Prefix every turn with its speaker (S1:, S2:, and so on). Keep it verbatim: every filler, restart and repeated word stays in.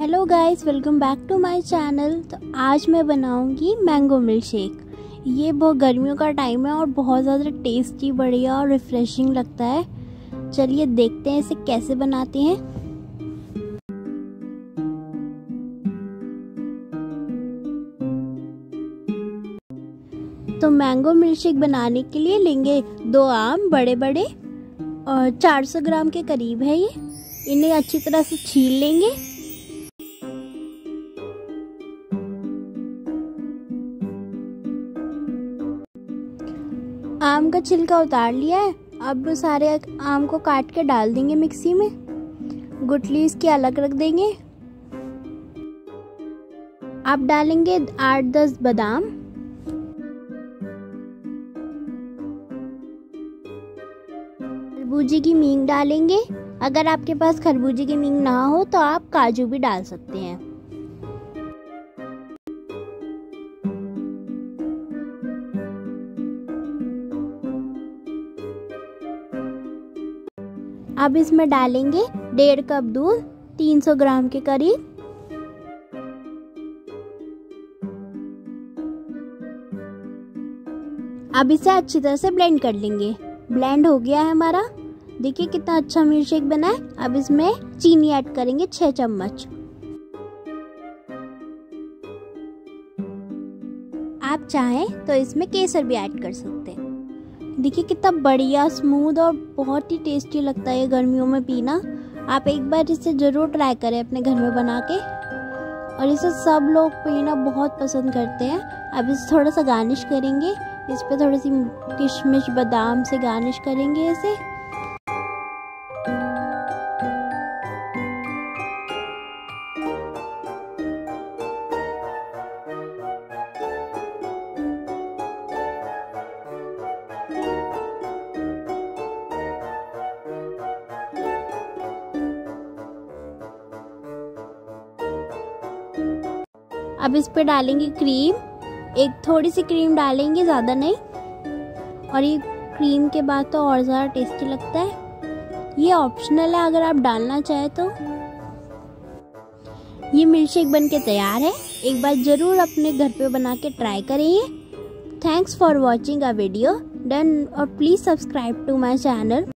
S1: Hello guys, welcome back to my channel. तो आज मैं बनाऊंगी मैंगो मिल्क शेक। ये बहुत गर्मियों का टाइम है और बहुत ज़्यादा टेस्टी, बढ़िया और रिफ्रेशिंग लगता है। चलिए देखते हैं इसे कैसे बनाते हैं। तो मैंगो मिल्क शेक बनाने के लिए लेंगे दो आम बड़े बड़े और चार सौ ग्राम के करीब है ये। इन्हें अच्छी तरह से छील लेंगे। आम का छिलका उतार लिया है। अब सारे आम को काट के डाल देंगे मिक्सी में। गुठली इसकी अलग रख देंगे। अब डालेंगे आठ दस बादाम, खरबूजे की मींग डालेंगे। अगर आपके पास खरबूजे की मींग ना हो तो आप काजू भी डाल सकते हैं। अब इसमें डालेंगे डेढ़ कप दूध, तीन सौ ग्राम के करीब। अब इसे अच्छी तरह से ब्लेंड कर लेंगे। ब्लेंड हो गया है हमारा। देखिए कितना अच्छा मिल्क शेक बना है। अब इसमें चीनी ऐड करेंगे छह चम्मच। आप चाहें तो इसमें केसर भी ऐड कर सकते हैं। देखिए कितना बढ़िया, स्मूथ और बहुत ही टेस्टी लगता है ये गर्मियों में पीना। आप एक बार इसे ज़रूर ट्राई करें अपने घर में बना के। और इसे सब लोग पीना बहुत पसंद करते हैं। अब इसे थोड़ा सा गार्निश करेंगे। इस पे थोड़ी सी किशमिश बादाम से गार्निश करेंगे इसे। अब इस पे डालेंगे क्रीम। एक थोड़ी सी क्रीम डालेंगे, ज़्यादा नहीं। और ये क्रीम के बाद तो और ज़्यादा टेस्टी लगता है। ये ऑप्शनल है, अगर आप डालना चाहे तो। ये मिल्क शेक बन के तैयार है। एक बार ज़रूर अपने घर पे बना के ट्राई करिए। Thanks for watching a video done और please subscribe to my channel.